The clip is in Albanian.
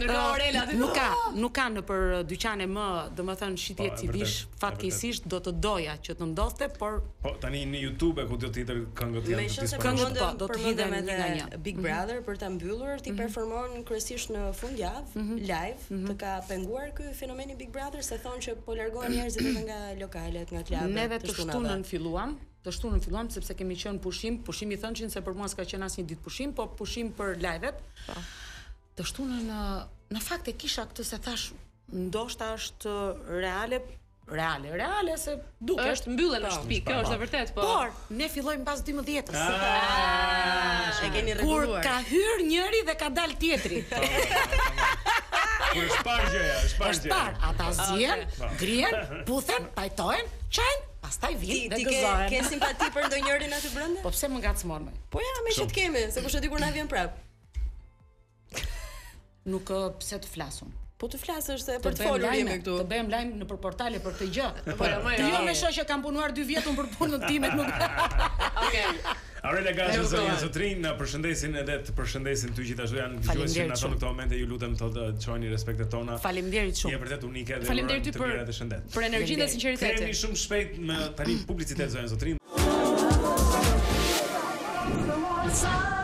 ka Orela aty. Nuk ka në për dyqane më, domethënë shitje civish, fatkeqësisht do të doja që të ndodhte, por po tani në YouTube ku do të tjetër këngët janë të disponible. Do të hidhen një nga një. Big Brother për ta mbyllur, ti performon kryesisht në fundjavë live, të ka penguar ky fenomeni Big Brother, se thonë që po largohen njerëzit edhe nga lokalet, nga klubet. Neve të shtunën filluam. Të shtunën filluam sepse kemi qenë pushimi thonë se për mua s'ka qenë asnjë ditë pushim, po pushim për live-et. Po. Të shtunën në fakt e kisha këtë se thash, ndoshta është reale se duket. Është mbyllur në shtëpi, kjo është e vërtet, po. Por ne fillojmë pas 12-s. E keni rregulluar. Kur ka hyr njëri dhe ka dal tjetri. Kur është parë gjëja, është parë gjëja. Ata zien, grien, puthen, pajtohen, çajn, pastaj vin dhe gëzohen. Ti ke simpati për ndonjërin aty brenda? Po pse më ngacmon më? Po ja, më që të kemi, se kush e di kur na vjen prap. Nuk pse të flasun. Po të flasësh se për të folur jemi këtu. Të bëjmë lajm nëpër portale për këtë gjë. Po jo me shoqë kam punuar 2 vjet për punën time, nuk. Okej. Aurela Gaçi zonja Zotrin, përshëndesin edhe të përshëndesin ty gjithashtu janë dëgjuesin ato në këtë moment e ju lutem të çojini respektet tona. Faleminderit shumë. Je vërtet unike dhe faleminderit ty për energjinë dhe sinqeritetin. Kemi shumë shpejt me tani publicitet zonja Zotrin.